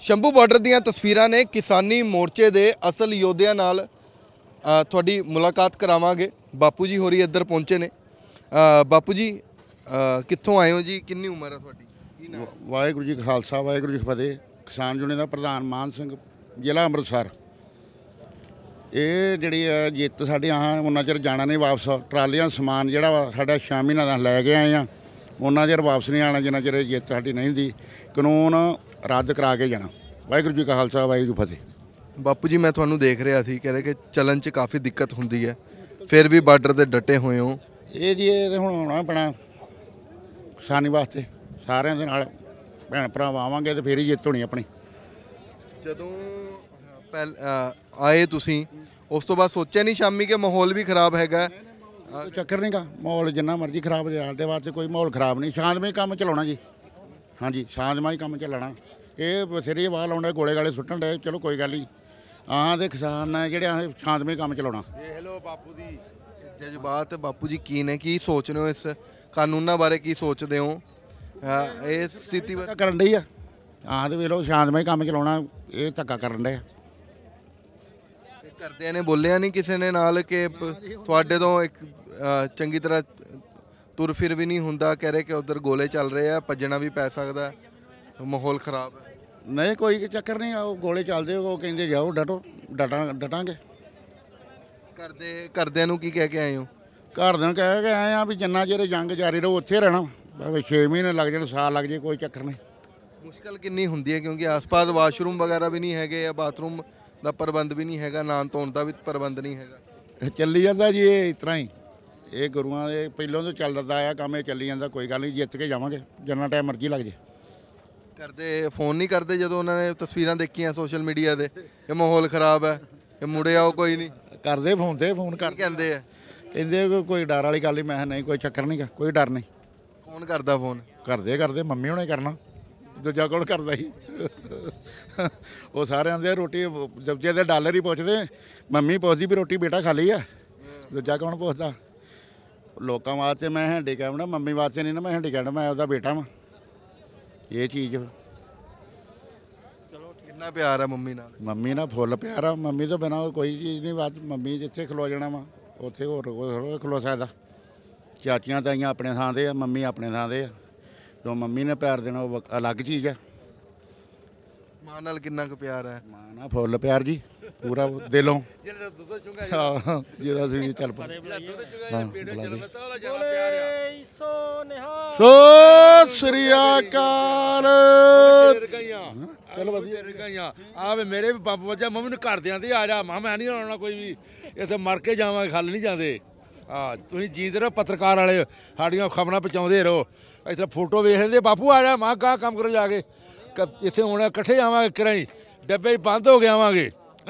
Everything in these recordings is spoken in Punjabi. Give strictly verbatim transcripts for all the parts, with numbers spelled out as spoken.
शंभू बॉर्डर ਦੀਆਂ ਤਸਵੀਰਾਂ ਨੇ किसानी मोर्चे ਦੇ ਅਸਲ ਯੋਧਿਆਂ ਨਾਲ ਤੁਹਾਡੀ ਮੁਲਾਕਾਤ ਕਰਾਵਾਂਗੇ। ਬਾਪੂ ਜੀ ਹੋਰੀ ਇੱਧਰ ਪਹੁੰਚੇ ਨੇ। ਬਾਪੂ ਜੀ ਕਿੱਥੋਂ ਆਏ ਹੋ ਜੀ, ਕਿੰਨੀ ਉਮਰ ਹੈ ਤੁਹਾਡੀ? ਵਾਹਿਗੁਰੂ ਜੀ ਕਾ ਖਾਲਸਾ ਵਾਹਿਗੁਰੂ ਜੀ ਕੀ ਫਤਿਹ। ਕਿਸਾਨ ਯੂਨੀਅਨ ਦਾ ਪ੍ਰਧਾਨ ਮਾਨ ਸਿੰਘ, ਜ਼ਿਲ੍ਹਾ ਅੰਮ੍ਰਿਤਸਰ। ਇਹ ਜਿਹੜੀ ਹੈ ਜਿੱਤ ਸਾਡੇ ਆ ਉਹਨਾਂ ਚਿਰ ਜਾਣਾ ਨਹੀਂ ਵਾਪਸ। ਟਰਾਲੀਆਂ ਸਮਾਨ ਜਿਹੜਾ ਵਾ ਸਾਡਾ ਛੇ ਮਹੀਨਿਆਂ ਦਾ ਲੈ ਕੇ ਆਏ ਆ, ਉਹਨਾਂ ਚਿਰ ਵਾਪਸ ਨਹੀਂ ਆਉਣਾ ਜਿੰਨਾ ਚਿਰ ਜਿੱਤ ਸਾਡੀ ਨਹੀਂ ਹੁੰਦੀ। ਕਾਨੂੰਨ ਰੱਦ ਕਰਾ ਕੇ ਜਾਣਾ। ਵਾਹਿਗੁਰੂ ਜੀ ਕਾ ਖਾਲਸਾ ਵਾਹਿਗੁਰੂ ਜੀ ਫਤਿਹ। ਬਾਪੂ ਜੀ ਮੈਂ ਤੁਹਾਨੂੰ ਦੇਖ ਰਿਹਾ ਸੀ, ਕਹਿ ਰਹੇ ਕਿ ਚੱਲਣ 'ਚ ਕਾਫੀ ਦਿੱਕਤ ਹੁੰਦੀ ਹੈ, ਫਿਰ ਵੀ ਬਾਰਡਰ ਤੇ ਡਟੇ ਹੋਏ ਹੋ। ਇਹ ਜੀ ਇਹ ਹੁਣ ਹੋਣਾ ਪੈਣਾ ਕਿਸਾਨੀ ਵਾਸਤੇ। ਸਾਰਿਆਂ ਦੇ ਨਾਲ ਭੈਣ ਭਰਾ ਆਵਾਂਗੇ ਤੇ ਫਿਰ ਹੀ ਜਿੱਤ ਹੋਣੀ ਆਪਣੀ। ਜਦੋਂ ਪਹਿਲ ਆਏ ਤੁਸੀਂ ਉਸ ਤੋਂ ਬਾਅਦ ਸੋਚਿਆ ਨਹੀਂ ਸ਼ਾਮੀ ਕਿ ਮਾਹੌਲ ਵੀ ਖਰਾਬ ਹੈਗਾ? ਕੋਈ ਚੱਕਰ ਨਹੀਂ ਗਾ, ਮਾਹੌਲ ਜਿੰਨਾ ਮਰਜ਼ੀ ਖਰਾਬ ਹੋ ਜਾਏ ਸਾਡੇ ਵਾਸਤੇ ਕੋਈ ਮਾਹੌਲ ਖਰਾਬ ਨਹੀਂ। ਸ਼ਾਂਤਮਈ ਕੰਮ ਚਲਾਉਣਾ ਜੀ। ਹਾਂਜੀ ਸ਼ਾਂਤਮਈ ਕੰਮ ਚੱਲਣਾ। ਇਹ ਬਥੇਰੀ ਆਵਾਜ਼ ਲਾਉਂਦੇ ਗੋਲੇ ਗਾਲੇ ਸੁੱਟਣ ਡੇ, ਚਲੋ ਕੋਈ ਗੱਲ ਨਹੀਂ। ਆਹ ਦੇ ਕਿਸਾਨ ਨੇ ਜਿਹੜੇ ਆਹ ਸ਼ਾਂਤਮਈ ਕੰਮ ਚਲਾਉਣਾ। ਦੇਖ ਲਓ ਬਾਪੂ ਦੀ ਜਜ਼ਬਾਤ। ਬਾਪੂ ਜੀ ਕੀ ਨੇ, ਕੀ ਸੋਚਦੇ ਹੋ ਇਸ ਕਾਨੂੰਨਾਂ ਬਾਰੇ, ਕੀ ਸੋਚਦੇ ਹੋ ਇਹ ਸਥਿਤੀ ਬਾਰੇ? ਕਰਨ ਡਈ ਆ ਆਹ ਦੇ ਵੇਖ ਲਓ ਸ਼ਾਂਤਮਈ ਕੰਮ ਚਲਾਉਣਾ, ਇਹ ਧੱਕਾ ਕਰਨ ਡੇ ਆ। ਕਰਦਿਆਂ ਨੇ ਬੋਲਿਆ ਨਹੀਂ ਕਿਸੇ ਨੇ ਨਾਲ ਕਿ ਤੁਹਾਡੇ ਤੋਂ ਇੱਕ ਚੰਗੀ ਤਰ੍ਹਾਂ ਤੁਰ ਫਿਰ ਵੀ ਨਹੀਂ ਹੁੰਦਾ? ਕਹਿ ਰਹੇ ਕਿ ਉਧਰ ਗੋਲੇ ਚੱਲ ਰਹੇ ਆ, ਭੱਜਣਾ ਵੀ ਪੈ ਸਕਦਾ, ਮਾਹੌਲ ਖਰਾਬ ਹੈ। ਨਹੀਂ ਕੋਈ ਚੱਕਰ ਨਹੀਂ, ਉਹ ਗੋਲੇ ਚੱਲਦੇ, ਉਹ ਕਹਿੰਦੇ ਜਾਓ ਡਟੋ, ਡਟਾਂ ਡਟਾਂਗੇ। ਕਰਦੇ ਕਰਦਿਆਂ ਨੂੰ ਕੀ ਕਹਿ ਕੇ ਆਏ ਹੋ? ਘਰਦਿਆਂ ਨੂੰ ਕਹਿ ਕੇ ਆਏ ਆ ਵੀ ਜਿੰਨਾ ਚਿਰ ਜੰਗ ਜਾਰੀ ਰਹੂ ਉੱਥੇ ਰਹਿਣਾ, ਭਾਵੇਂ ਛੇ ਮਹੀਨੇ ਲੱਗ ਜਾਣ, ਸਾਲ ਲੱਗ ਜੇ, ਕੋਈ ਚੱਕਰ ਨਹੀਂ। ਮੁਸ਼ਕਲ ਕਿੰਨੀ ਹੁੰਦੀ ਹੈ ਕਿਉਂਕਿ ਆਸ-ਪਾਸ ਵਾਸ਼ਰੂਮ ਵਗੈਰਾ ਵੀ ਨਹੀਂ ਹੈਗੇ ਜਾਂ ਬਾਥਰੂਮ ਦਾ ਪ੍ਰਬੰਧ ਵੀ ਨਹੀਂ ਹੈਗਾ, ਨਾਨ ਧੋਣ ਦਾ ਵੀ ਪ੍ਰਬੰਧ ਨਹੀਂ ਹੈਗਾ? ਚੱਲੀ ਜਾਂਦਾ ਜੀ ਇਹ ਇਸ ਤਰ੍ਹਾਂ ਹੀ। ਇਹ ਗੁਰੂਆਂ ਦੇ ਪਹਿਲੋਂ ਤੋਂ ਚੱਲਦਾ ਆਇਆ ਕੰਮ, ਇਹ ਚੱਲੀ ਜਾਂਦਾ। ਕੋਈ ਗੱਲ ਨਹੀਂ, ਜਿੱਤ ਕੇ ਜਾਵਾਂਗੇ ਜਿੰਨਾ ਟਾਈਮ ਮਰਜ਼ੀ ਲੱਗ ਜੇ। ਕਰਦੇ ਫੋਨ ਨਹੀਂ ਕਰਦੇ ਜਦੋਂ ਉਹਨਾਂ ਨੇ ਤਸਵੀਰਾਂ ਦੇਖੀਆਂ ਸੋਸ਼ਲ ਮੀਡੀਆ ਤੇ ਕਿ ਮਾਹੌਲ ਖਰਾਬ ਹੈ, ਕਿ ਮੁੜੇ ਆਓ? ਕੋਈ ਨਹੀਂ ਕਰਦੇ ਫੋਨ ਤੇ, ਫੋਨ ਕਰ ਕਹਿੰਦੇ ਆ, ਕਹਿੰਦੇ ਕੋਈ ਡਰ ਵਾਲੀ ਗੱਲ ਨਹੀਂ। ਮੈਂ ਨਹੀਂ, ਕੋਈ ਚੱਕਰ ਨਹੀਂ ਗਾ, ਕੋਈ ਡਰ ਨਹੀਂ। ਕੌਣ ਕਰਦਾ ਫੋਨ? ਕਰਦੇ ਕਰਦੇ ਮੰਮੀ ਹੁਣੇ ਕਰਨਾ, ਦੂਜਾ ਕੌਣ ਕਰਦਾ ਸੀ? ਉਹ ਸਾਰਿਆਂ ਦੇ ਰੋਟੀ ਜਬਜੇ ਦੇ ਡਾਲਰ ਹੀ ਪੁੱਛਦੇ, ਮੰਮੀ ਪੁੱਛਦੀ ਵੀ ਰੋਟੀ ਬੇਟਾ ਖਾ ਲਈ ਆ, ਦੂਜਾ ਕੌਣ ਪੁੱਛਦਾ? ਲੋਕਾਂ ਵਾਸਤੇ ਮੈਂ ਹੈਂਡੀਕੈਪ ਨਾ, ਮੰਮੀ ਵਾਸਤੇ ਨਹੀਂ ਨਾ ਮੈਂ ਹੈਂਡੀਕੈਪ, ਮੈਂ ਉਹਦਾ ਬੇਟਾ ਵਾਂ। ਇਹ ਚੀਜ਼ ਚਲੋ ਕਿੰਨਾ ਪਿਆਰ ਹੈ ਮੰਮੀ ਨਾਲ? ਮੰਮੀ ਨਾਲ ਫੁੱਲ ਪਿਆਰ ਆ। ਮੰਮੀ ਤੋਂ ਬਿਨਾਂ ਕੋਈ ਚੀਜ਼ ਨਹੀਂ। ਬਾਤ ਮੰਮੀ ਜਿੱਥੇ ਖਲੋ ਜਾਣਾ ਵਾ ਉੱਥੇ ਹੋਰ ਕੋਈ ਖਲੋ ਸਕਦਾ। ਚਾਚੀਆਂ ਤਾਈਆਂ ਆਪਣੇ ਥਾਂ 'ਤੇ ਆ, ਮੰਮੀ ਆਪਣੇ ਥਾਂ 'ਤੇ ਆ। ਜੋ ਮੰਮੀ ਨੇ ਪਿਆਰ ਦੇਣਾ ਉਹ ਅਲੱਗ ਚੀਜ਼ ਹੈ। ਮਾਂ ਨਾਲ ਕਿੰਨਾ ਕੁ ਪਿਆਰ ਹੈ? ਮਾਂ ਨਾਲ ਫੁੱਲ ਪਿਆਰ ਜੀ, ਪੂਰਾ ਦਿਲੋਂ। ਹਾਂ ਜਿਹਦਾ ਸਰੀਰ ਚੱਲ ਪਾ। ਸੋ ਸ੍ਰੀ ਅਕਾਲ। ਚਲੋ ਵਧੀਆ ਆ ਵੇ ਮੇਰੇ ਵੀ ਬੰਬ ਵੱਜਾ, ਮੰਮੀ ਨੂੰ ਘਰਦਿਆਂ ਤੇ ਆ ਜਾ। ਮਾਂ ਮੈਂ ਨਹੀਂ ਆਉਣਾ ਕੋਈ ਵੀ, ਇੱਥੇ ਮਰ ਕੇ ਜਾਵਾਂਗੇ, ਖੱਲ ਨਹੀਂ ਜਾਂਦੇ। ਹਾਂ ਤੁਸੀਂ ਜੀਂਦੇ ਰਹੋ, ਪੱਤਰਕਾਰ ਵਾਲੇ ਸਾਡੀਆਂ ਖਬਰਾਂ ਪਹੁੰਚਾਉਂਦੇ ਰਹੋ। ਇੱਥੇ ਫੋਟੋ ਵੇਖ ਲੈਂਦੇ, ਬਾਪੂ ਆ ਜਾ। ਮਾਂ ਕਾ ਕੰਮ ਕਰੋ ਜਾ ਕੇ, ਇੱਥੇ ਹੁਣ ਇਕੱਠੇ ਜਾਵਾਂਗੇ, ਕਰਾਈ ਡੱਬੇ ਬੰਦ ਹੋ ਕੇ ਆਵਾਂਗੇ।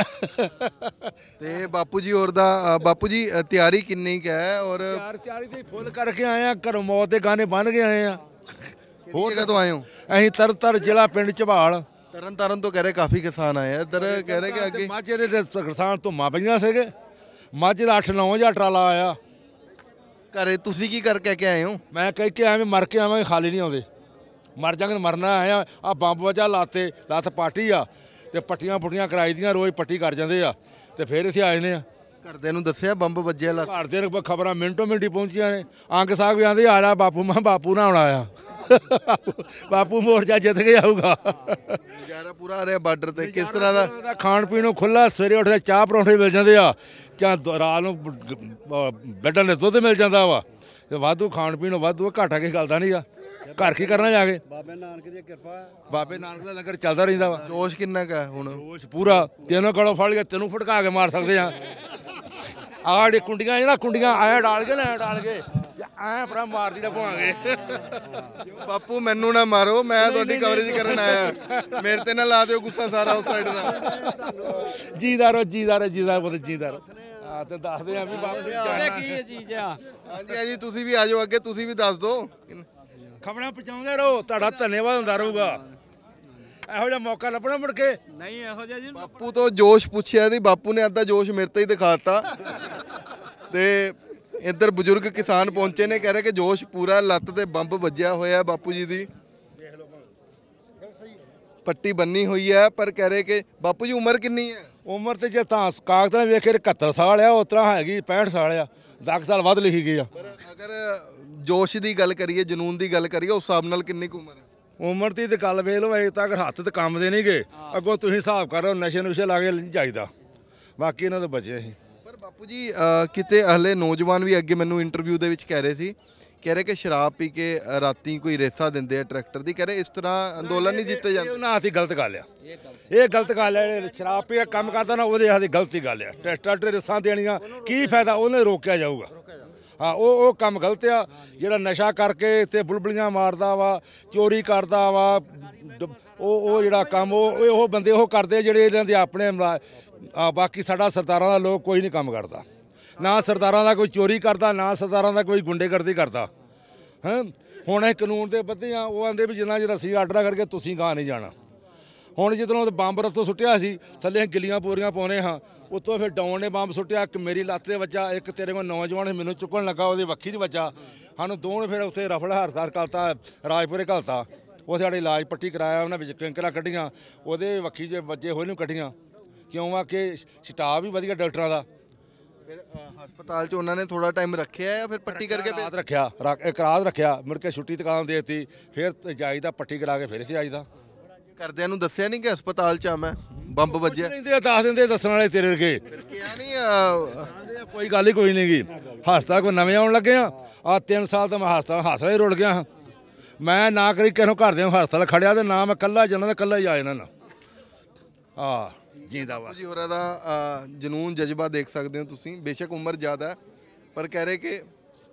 ਤੇ ਬਾਪੂ ਜੀ ਹੋਰ ਦਾ ਬਾਪੂ ਜੀ ਤਿਆਰੀ ਕਿੰਨੀ ਕੁ ਹੈ? ਔਰ ਤਿਆਰ ਤਿਆਰੀ ਤੇ ਫੁੱਲ ਕਰਕੇ ਆਏ ਆ, ਘਰੋਂ ਮੌਤ ਦੇ ਗਾਣੇ ਬਣ ਕੇ ਆਏ ਆ। ਹੋਰ ਕਦੋਂ ਆਏ ਹੋ? ਅਸੀਂ ਤਰਤਰ ਜ਼ਿਲ੍ਹਾ ਪਿੰਡ ਝਬਾਲ। ਤਰਨ ਤਾਰਨ ਤੋਂ ਕਹਿ ਰਹੇ ਕਾਫੀ ਕਿਸਾਨ ਆਏ ਆ ਇੱਧਰ, ਕਹਿ ਰਹੇ ਕਿ ਅੱਗੇ ਮਾਝੇ ਦੇ ਕਿਸਾਨ ਧੁੰਮਾਂ ਪਈਆਂ ਸੀਗੇ। ਮਾਝੇ ਦਾ ਅੱਠ ਨੌ ਹਜ਼ਾਰ ਟਰਾਲਾ ਆਇਆ। ਘਰੇ ਤੁਸੀਂ ਕੀ ਕਰਕੇ ਕੇ ਆਏ ਹੋ? ਮੈਂ ਕਹਿ ਕੇ ਐਵੇਂ ਮਰ ਕੇ ਆਵਾਂਗੇ, ਖਾਲੀ ਨਹੀਂ ਆਉਂਦੇ। ਮਰ ਜਾਂਗੇ, ਮਰਨਾ ਆਇਆ। ਆ ਬੰਬ ਵਜਾ ਲਾਤੇ, ਲੱਤ ਪਾਟੀ ਆ ਤੇ ਪੱਟੀਆਂ ਪੁੱਟੀਆਂ ਕਰਾਈ ਦੀਆਂ, ਰੋਜ਼ ਪੱਟੀ ਕਰ ਜਾਂਦੇ ਆ ਤੇ ਫਿਰ ਇੱਥੇ ਆਏ ਨੇ ਆ। ਘਰਦਿਆਂ ਨੂੰ ਦੱਸਿਆ ਬੰਬ ਵੱਜਿਆ? ਲੱਤ ਘਰ ਦੇ ਖਬਰਾਂ ਮਿੰਟੋ ਮਿੰਟੀ ਪਹੁੰਚੀਆਂ ਨੇ। ਅੰਗ ਸਾਗ ਵੀ ਆਂਦੇ ਆ ਜਾ ਬਾਪੂ। ਮੈਂ ਬਾਪੂ ਨਾ ਆਉਣਾ ਆ, ਬਾਪੂ ਮੋਰਚਾ ਜਿੱਤ ਕੇ ਆਊਗਾ। ਨਜ਼ਾਰਾ ਪੂਰਾ ਆ ਰਿਹਾ ਬਾਰਡਰ ਤੇ। ਕਿਸ ਤਰ੍ਹਾਂ ਦਾ ਖਾਣ ਪੀਣ ਨੂੰ ਖੁੱਲਾ, ਸਵੇਰੇ ਉੱਠਦੇ ਚਾਹ ਪਰੌਂਠੇ ਮਿਲ ਜਾਂਦੇ ਆ, ਜਾਂ ਰਾਤ ਨੂੰ ਬੈਡਾਂ ਦੇ ਦੁੱਧ ਮਿਲ ਜਾਂਦਾ ਵਾ, ਤੇ ਵਾਧੂ ਖਾਣ ਪੀਣ ਨੂੰ ਵਾਧੂ। ਘਾਟਾ ਕੇ ਗੱਲ ਦਾ ਨਹੀਂਗਾ। ਘਰ ਕੀ ਕਰਨਾ ਜਾ ਕੇ? ਬਾਬੇ ਨਾਨਕ ਦੀ ਕਿਰਪਾ, ਬਾਬੇ ਨਾਨਕ ਦਾ ਲੰਗਰ ਚੱਲਦਾ ਰਹਿੰਦਾ ਵਾ। ਜੋਸ਼ ਕਿੰਨਾ ਕੁ ਹੈ ਹੁਣ? ਜੋਸ਼ ਪੂਰਾ। ਤੈਨੂੰ ਗਲੋਂ ਫੜ ਕੇ ਤੈਨੂੰ ਫਟਕਾ ਕੇ ਮਾਰ ਸਕਦੇ ਆ। ਆਹ ਜਿਹੜੀ ਕੁੰਡੀਆਂ ਜਿਹੜਾ ਕੁੰਡੀਆਂ ਆਇਆ ਡਾਲ ਕੇ ਨਾ ਡਾਲ ਕੇ ਐ ਭਰਾ ਮਾਰਦੀ ਨਾ ਪਵਾਂਗੇ। ਬਾਪੂ ਮੈਨੂੰ ਨਾ ਮਾਰੋ, ਮੈਂ ਤੁਹਾਡੀ ਕਵਰੇਜ ਕਰਨ ਆਇਆ, ਮੇਰੇ ਤੇ ਨਾ ਲਾ ਦਿਓ ਗੁੱਸਾ ਸਾਰਾ ਉਸ ਸਾਈਡ ਦਾ। ਜੀਦਾਰੋ ਜੀਦਾਰੋ ਜੀਦਾਰ ਪੁੱਤ ਜੀਦਾਰ। ਹਾਂ ਤੇ ਦੱਸਦੇ ਆ ਵੀ ਬਾਪੂ ਕੀ ਇਹ ਚੀਜ਼ ਆ। ਹਾਂਜੀ ਹਾਂਜੀ ਤੁਸੀਂ ਵੀ ਆ ਜਾਓ ਅੱਗੇ, ਤੁਸੀਂ ਵੀ ਦੱਸ ਦਿਓ। ਖਬਰਾਂ ਪਹੁੰਚਾਉਂਦੇ ਰਹੋ, ਤੁਹਾਡਾ ਧੰਨਵਾਦ ਹੁੰਦਾ ਰਹੂਗਾ। ਇਹੋ ਜਿਹਾ ਮੌਕਾ ਲੱਭਣਾ ਮੁੜ ਕੇ ਨਹੀਂ ਇਹੋ ਜਿਹਾ ਜੀ। ਬਾਪੂ ਤੋਂ ਜੋਸ਼ ਪੁੱਛਿਆ ਸੀ, ਬਾਪੂ ਨੇ ਅੱਧਾ ਜੋਸ਼ ਮੇਰੇ ਤੇ ਹੀ ਦਿਖਾਤਾ। ਤੇ ਇੱਧਰ ਬਜ਼ੁਰਗ ਕਿਸਾਨ ਪਹੁੰਚੇ ਨੇ, ਕਹਿ ਰਹੇ ਕਿ ਜੋਸ਼ ਪੂਰਾ, ਲੱਤ ਤੇ ਬੰਬ ਵੱਜਿਆ ਹੋਇਆ ਬਾਪੂ ਜੀ ਦੀ। ਪੱਟੀ ਬੰਨੀ ਹੋਈ ਹੈ ਪਰ ਕਹਿ ਰਹੇ ਕਿ ਬਾਪੂ ਜੀ ਉਮਰ ਕਿੰਨੀ ਹੈ? ਉਮਰ ਤੇ ਜੇ ਤਾਂ ਕਾਗਜ਼ਾਂ ਵੇਖੇ ਇਕਹੱਤਰ ਸਾਲ ਆ, ਉਸ ਤਰ੍ਹਾਂ ਹੈਗੀ ਪੈਂਹਠ ਸਾਲ ਆ, ਦਸ ਸਾਲ ਵੱਧ ਲਿਖੀ ਗਈ ਆ। ਪਰ ਅਗਰ ਜੋਸ਼ ਦੀ ਗੱਲ ਕਰੀਏ, ਜਨੂਨ ਦੀ ਗੱਲ ਕਰੀਏ, ਉਸ ਹਿਸਾਬ ਨਾਲ ਕਿੰਨੀ ਕੁ ਉਮਰ ਹੈ? ਉਮਰ ਦੀ ਤੇ ਗੱਲ ਵੇਖ ਲਓ, ਅਜੇ ਤੱਕ ਹੱਥ ਤੇ ਕੰਮ ਦੇ ਨਹੀਂ ਗਏ। ਅੱਗੋਂ ਤੁਸੀਂ ਹਿਸਾਬ ਕਰੋ, ਨਸ਼ੇ ਨੁਸ਼ੇ ਲਾ ਕੇ ਨਹੀਂ ਚਾਹੀਦਾ, ਬਾਕੀ ਇਹਨਾਂ ਤੋਂ ਬਚੇ ਅਸੀਂ। ਪਰ ਬਾਪੂ ਜੀ ਅ, ਕਿਤੇ ਹਲੇ ਨੌਜਵਾਨ ਵੀ ਅੱਗੇ ਮੈਨੂੰ ਇੰਟਰਵਿਊ ਦੇ ਵਿੱਚ ਕਹਿ ਰਹੇ ਸੀ, ਕਹਿ ਰਹੇ ਕਿ ਸ਼ਰਾਬ ਪੀ ਕੇ ਅ, ਰਾਤੀ ਕੋਈ ਰੇਸਾ ਦਿੰਦੇ ਆ ਟਰੈਕਟਰ ਦੀ, ਕਹਿ ਰਹੇ ਇਸ ਤਰ੍ਹਾਂ ਅੰਦੋਲਨ ਨਹੀਂ ਜਿੱਤੇ ਜਾਂਦੇ। ਇਹ ਉਹਨਾਂ ਹੱਥੀ ਗਲਤ ਗੱਲ ਆ, ਇਹ ਗਲਤ ਗੱਲ ਹੈ। ਜਿਹੜੇ ਸ਼ਰਾਬ ਪੀ ਕੇ ਕੰਮ ਕਰਦਾ ਨਾ, ਉਹਦੇ ਹੱਥੀ ਗਲਤੀ ਗੱਲ ਆ। ਟਰੈਕਟਰ ਰੇਸਾਂ ਦੇਣੀਆਂ ਕੀ ਫਾਇਦਾ, ਉਹਨੇ ਰੋਕਿਆ ਜਾਊਗਾ। ਹਾਂ, ਉਹ ਉਹ ਕੰਮ ਗਲਤ ਆ। ਜਿਹੜਾ ਨਸ਼ਾ ਕਰਕੇ ਇੱਥੇ ਬੁਲਬੁਲੀਆਂ ਮਾਰਦਾ ਵਾ, ਚੋਰੀ ਕਰਦਾ ਵਾ, ਡ- ਉਹ ਉਹ ਜਿਹੜਾ ਕੰਮ ਉਹ ਉਹ ਬੰਦੇ ਉਹ ਕਰਦੇ ਜਿਹੜੇ ਇਹਨਾਂ ਦੇ ਆਪਣੇ ਮਲਾ- ਆ, ਬਾਕੀ ਸਾਡਾ ਸਰਦਾਰਾਂ ਦਾ ਲੋਕ ਕੋਈ ਨਹੀਂ ਕੰਮ ਕਰਦਾ, ਨਾ ਸਰਦਾਰਾਂ ਦਾ ਕੋਈ ਚੋਰੀ ਕਰਦਾ, ਨਾ ਸਰਦਾਰਾਂ ਦਾ ਕੋਈ ਗੁੰਡੇਗਰਦੀ ਕਰਦਾ। ਹਾਂ, ਹੁਣ ਇਹ ਕਾਨੂੰਨ ਦੇ ਬੱਧੇ ਆ। ਉਹ ਆਂਦੇ ਵੀ ਜਿੰਨਾ ਚਿਰ ਅਸੀਂ ਆਰਡਰ ਕਰਕੇ ਤੁਸੀਂ ਗਾਂ ਨਹੀਂ ਜਾਣਾ। ਹੁਣ ਜਦੋਂ ਉਹ ਬੰਬ ਰਤੋਂ ਸੁੱਟਿਆ ਸੀ, ਥੱਲੇ ਗਿੱਲੀਆਂ ਪੂਰੀਆਂ ਪਾਉਣੇ ਹਾਂ, ਉੱਤੋਂ ਫਿਰ ਡਾਉਣ ਨੇ ਬੰਬ ਸੁੱਟਿਆ, ਇੱਕ ਮੇਰੀ ਲੱਤ ਤੇ ਵੱਜਾ, ਇੱਕ ਤੇਰੇ ਕੋਲ ਨੌਜਵਾਨ ਸੀ, ਮੈਨੂੰ ਚੁੱਕਣ ਲੱਗਾ, ਉਹਦੀ ਵੱਖੀ 'ਚ ਵੱਜਾ। ਸਾਨੂੰ ਦੋਵੇਂ ਫਿਰ ਉੱਥੇ ਰਫਲ ਹਰਕਾਰ ਕਰਤਾ, ਰਾਜਪੁਰੇ ਘਲਤਾ। ਉਹ ਸਾਡੇ ਇਲਾਜ ਪੱਟੀ ਕਰਾਇਆ, ਉਹਨਾਂ ਵਿੱਚ ਕੈਂਕਰਾਂ ਕੱਢੀਆਂ, ਉਹਦੇ ਵੱਖੀ 'ਚ ਵੱਜੇ ਹੋਏ ਨੂੰ ਕੱਢੀਆਂ। ਕਿਉਂ ਆ ਕਿ ਸਟਾਫ ਵੀ ਵਧੀਆ ਡਾਕਟਰਾਂ ਦਾ। ਫਿਰ ਅ, ਹਸਪਤਾਲ 'ਚ ਉਹਨਾਂ ਨੇ ਥੋੜਾ ਟਾਈਮ ਰੱਖਿਆ ਜਾਂ ਫਿਰ ਪੱਟੀ ਕਰਕੇ ਭੇਜ- ਰਾਤ ਰੱਖਿਆ, ਰੱਖ- ਇੱਕ ਰਾਤ ਰੱਖਿਆ, ਮੁੜ ਕੇ ਛੁੱਟੀ ਦੁਕਾਨ ਦੇ ਦਿੱਤੀ, ਫਿਰ ਜਾਈਦਾ ਪੱਟੀ ਕਰਾ ਕੇ ਫਿਰ ਇੱਥੇ ਆਈਦਾ। ਘਰਦਿਆਂ ਨੂੰ ਦੱਸਿਆ ਨਹੀਂ ਕਿ ਹਸਪਤਾਲ 'ਚ ਆ ਮੈਂ, ਬੰਬ ਵੱਜਿਆ? ਲੈਂਦੇ ਆ, ਦੱਸ ਦਿੰਦੇ, ਦੱਸਣ ਵਾਲੇ ਤੇਰੇ ਵਰਗੇ। ਕਿਹਾ ਨਹੀਂ ਅ, ਕਹਿੰਦੇ ਕੋਈ ਗੱਲ ਹੀ ਕੋਈ ਨਹੀਂ ਗੀ। ਹਸਪਤਾਲ ਕੋਈ ਨਵੇਂ ਆਉਣ ਲੱਗੇ ਆ, ਆ ਤਿੰਨ ਸਾਲ ਤੋਂ ਮੈਂ ਹਸਪਤਾਲ ਹਸਪਤਾਲ ਹੀ ਰੁਲ ਗਿਆ ਹਾਂ। ਮੈਂ ਨਾ ਕਰੀ ਕਿਸੇ ਨੂੰ ਘਰ ਦੇ ਹਸਪਤਾਲ ਖੜਿਆ ਤੇ ਨਾ ਮੈਂ ਕੱਲਾ ਜਾਣਾ ਤੇ ਕੱਲਾ ਹੀ ਆ ਜਾਣਾ ਨਾ। ਆ ਜਿੰਦਾਬਾਦ ਜੀ ਹੋਰਾਂ ਦਾ ਅ, ਜਨੂਨ ਜਜ਼ਬਾ ਦੇਖ ਸਕਦੇ ਹੋ ਤੁਸੀਂ। ਬੇਸ਼ੱਕ ਉਮਰ ਜ਼ਿਆਦਾ ਹੈ ਪਰ ਕਹਿ ਰਹੇ ਕਿ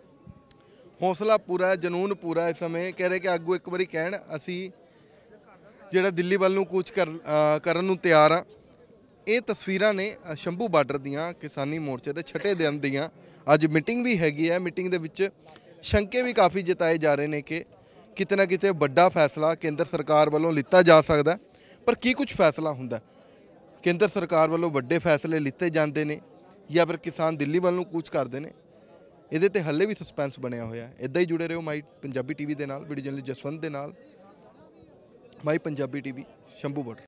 ਹੌਸਲਾ ਪੂਰਾ ਹੈ, ਜਨੂਨ ਪੂਰਾ ਹੈ। ਇਸ ਸਮੇਂ ਕਹਿ ਰਹੇ ਕਿ ਆਗੂ ਇੱਕ ਵਾਰੀ ਕਹਿਣ ਅਸੀਂ ਜਿਹੜਾ ਦਿੱਲੀ ਵੱਲ ਨੂੰ ਕੂਚ ਕਰ ਅ, ਕਰਨ ਨੂੰ ਤਿਆਰ ਆ। ਇਹ ਤਸਵੀਰਾਂ ਨੇ ਅ, ਸ਼ੰਭੂ ਬਾਰਡਰ ਦੀਆਂ, ਕਿਸਾਨੀ ਮੋਰਚੇ ਦੇ ਛਠੇ ਦਿਨ ਦੀਆਂ। ਅੱਜ ਮੀਟਿੰਗ ਵੀ ਹੈਗੀ ਹੈ। ਮੀਟਿੰਗ ਦੇ ਵਿੱਚ ਸ਼ੰਕੇ ਵੀ ਕਾਫੀ ਜਤਾਏ ਜਾ ਰਹੇ ਨੇ ਕਿ ਕਿਤੇ ਨਾ ਕਿਤੇ ਵੱਡਾ ਫੈਸਲਾ ਕੇਂਦਰ ਸਰਕਾਰ ਵੱਲੋਂ ਲਿੱਤਾ ਜਾ ਸਕਦਾ। ਪਰ ਕੀ ਕੁਝ ਫੈਸਲਾ ਹੁੰਦਾ? ਕੇਂਦਰ ਸਰਕਾਰ ਵੱਲੋਂ ਵੱਡੇ ਫੈਸਲੇ ਲਿੱਤੇ ਜਾਂਦੇ ਨੇ ਜਾਂ ਫਿਰ ਕਿਸਾਨ ਦਿੱਲੀ ਵੱਲ ਨੂੰ ਕੂਚ ਕਰਦੇ ਨੇ? ਇਹਦੇ ਤੇ ਹੱਲੇ ਵੀ ਸਸਪੈਂਸ ਬਣਿਆ ਹੋਇਆ ਹੈ। ਇੱਦਾਂ ਹੀ ਜੁੜੇ ਰਹੋ ਮਾਈ ਪੰਜਾਬੀ ਟੀਵੀ ਦੇ ਨਾਲ। ਵੀਡੀਓ ਜਰਨਲਿਸਟ ਜਸਵੰਤ ਦੇ ਨਾਲ, my Punjabi TV, Shambhu border.